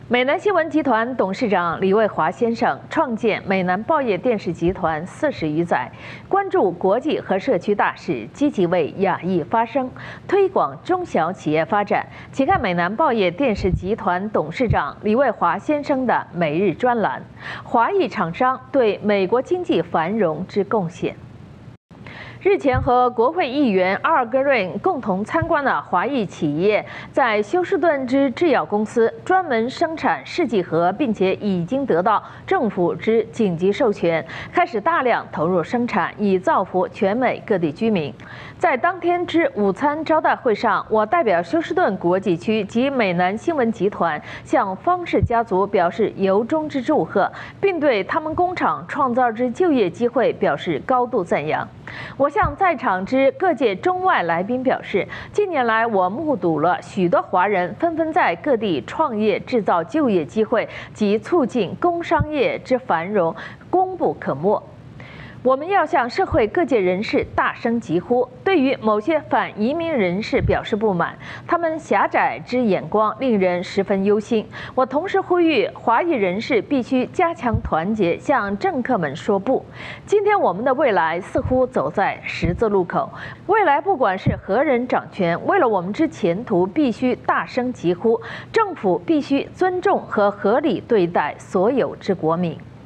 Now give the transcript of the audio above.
美南新闻集团董事长李卫华先生创建美南报业电视集团40余载，关注国际和社区大事，积极为亚裔发声，推广中小企业发展。请看美南报业电视集团董事长李卫华先生的每日专栏：华裔厂商对美国经济繁荣之贡献。 日前和国会议员阿尔戈瑞共同参观了华裔企业在休斯顿之制药公司专门生产试剂盒，并且已经得到政府之紧急授权，开始大量投入生产，以造福全美各地居民。在当天之午餐招待会上，我代表休斯顿国际区及美南新闻集团向方氏家族表示由衷之祝贺，并对他们工厂创造之就业机会表示高度赞扬。 我向在场之各界中外来宾表示，近年来我目睹了许多华人纷纷在各地创业、制造就业机会及促进工商业之繁荣，功不可没。 我们要向社会各界人士大声疾呼，对于某些反移民人士表示不满，他们狭窄之眼光令人十分忧心。我同时呼吁华裔人士必须加强团结，向政客们说不。今天我们的未来似乎走在十字路口，未来不管是何人掌权，为了我们之前途，必须大声疾呼，政府必须尊重和合理对待所有之国民。